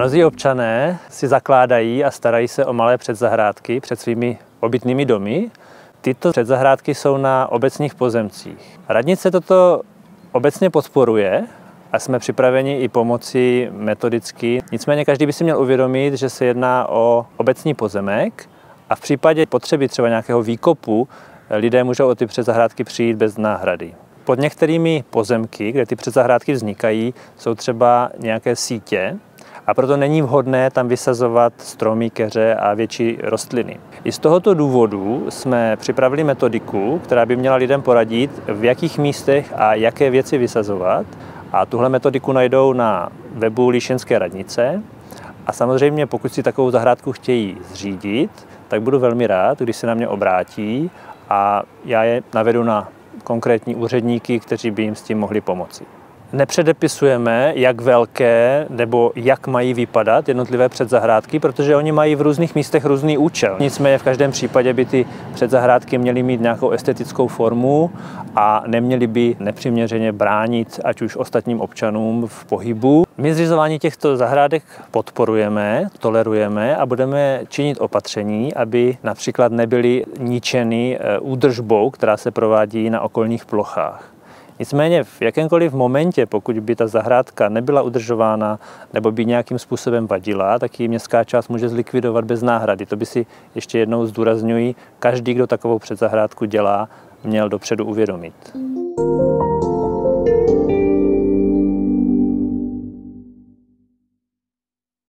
Mnozí občané si zakládají a starají se o malé předzahrádky před svými obytnými domy. Tyto předzahrádky jsou na obecních pozemcích. Radnice toto obecně podporuje a jsme připraveni i pomoci metodicky. Nicméně každý by si měl uvědomit, že se jedná o obecní pozemek a v případě potřeby třeba nějakého výkopu lidé můžou o ty předzahrádky přijít bez náhrady. Pod některými pozemky, kde ty předzahrádky vznikají, jsou třeba nějaké sítě a proto není vhodné tam vysazovat stromy, keře a větší rostliny. I z tohoto důvodu jsme připravili metodiku, která by měla lidem poradit, v jakých místech a jaké věci vysazovat. A tuhle metodiku najdou na webu Líšeňské radnice. A samozřejmě, pokud si takovou zahrádku chtějí zřídit, tak budu velmi rád, když se na mě obrátí a já je navedu na konkrétní úředníky, kteří by jim s tím mohli pomoci. Nepředepisujeme, jak velké nebo jak mají vypadat jednotlivé předzahrádky, protože oni mají v různých místech různý účel. Nicméně v každém případě by ty předzahrádky měly mít nějakou estetickou formu a neměly by nepřiměřeně bránit ať už ostatním občanům v pohybu. My zřizování těchto zahrádek podporujeme, tolerujeme a budeme činit opatření, aby například nebyly ničeny údržbou, která se provádí na okolních plochách. Nicméně v jakémkoliv momentě, pokud by ta zahrádka nebyla udržována nebo by nějakým způsobem vadila, tak ji městská část může zlikvidovat bez náhrady. To by si ještě jednou zdůrazňuji, každý, kdo takovou předzahrádku dělá, měl dopředu uvědomit.